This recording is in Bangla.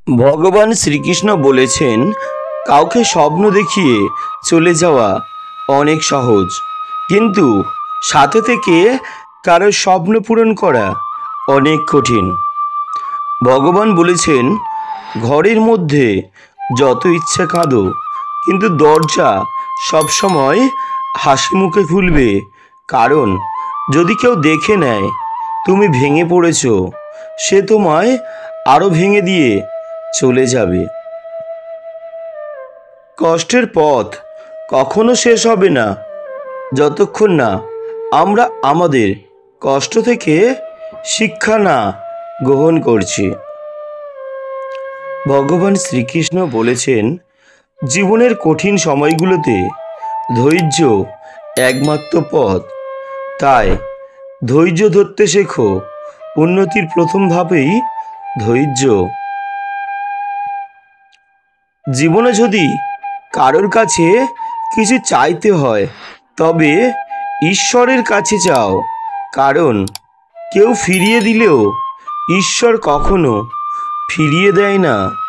ভগবান শ্রীকৃষ্ণ বলেছেন, কাউকে স্বপ্ন দেখিয়ে চলে যাওয়া অনেক সহজ, কিন্তু সাথে থেকে কারোর স্বপ্ন পূরণ করা অনেক কঠিন। ভগবান বলেছেন, ঘরের মধ্যে যত ইচ্ছা কাঁদো, কিন্তু দরজা সবসময় হাসি মুখে খুলবে। কারণ যদি কেউ দেখে নেয় তুমি ভেঙে পড়েছ, সে তোমায় আরও ভেঙে দিয়ে চলে যাবে। কষ্টের পথ কখনো শেষ হবে না যতক্ষণ না আমরা আমাদের কষ্ট থেকে শিক্ষা না গ্রহণ করছি। ভগবান শ্রীকৃষ্ণ বলেছেন, জীবনের কঠিন সময়গুলোতে ধৈর্য একমাত্র পথ। তাই ধৈর্য ধরতে শেখো। উন্নতির প্রথম ধাপেই ধৈর্য। জীবনে যদি কারোর কাছে কিছু চাইতে হয়, তবে ঈশ্বরের কাছে চাও। কারণ কেউ ফিরিয়ে দিলেও ঈশ্বর কখনো ফিরিয়ে দেয় না।